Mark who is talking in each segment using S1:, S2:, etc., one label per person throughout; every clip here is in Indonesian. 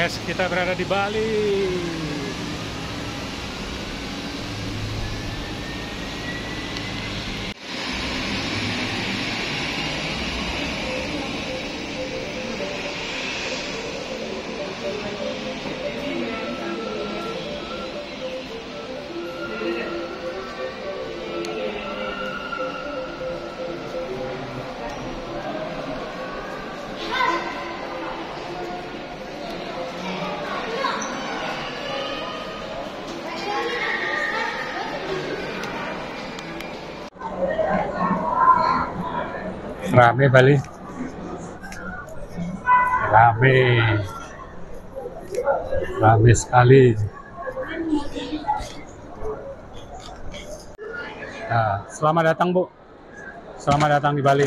S1: Guys, kita berada di Bali. Rame Bali, rame sekali. Nah, selamat datang Bu, selamat datang di Bali.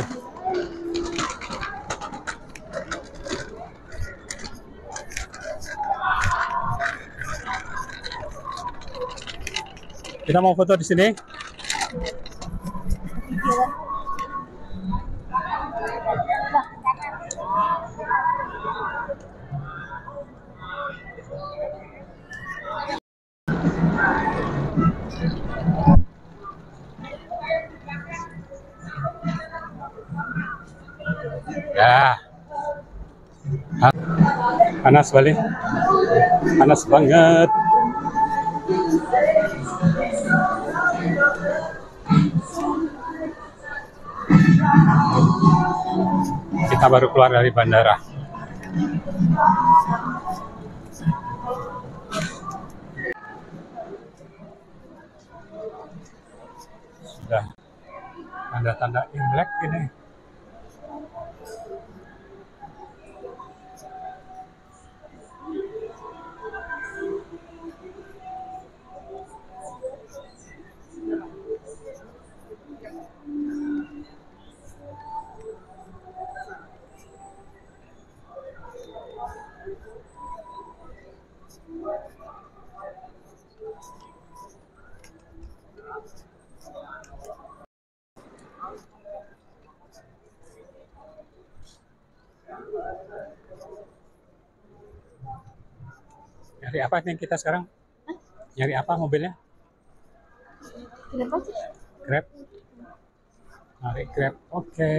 S1: Kita mau foto di sini. Ya, panas Bali, panas banget. Kita baru keluar dari bandara. Sudah tanda-tanda Imlek ini. Nyari apa nih kita sekarang? Nyari apa mobilnya? Grab. Nyari Grab. Oke.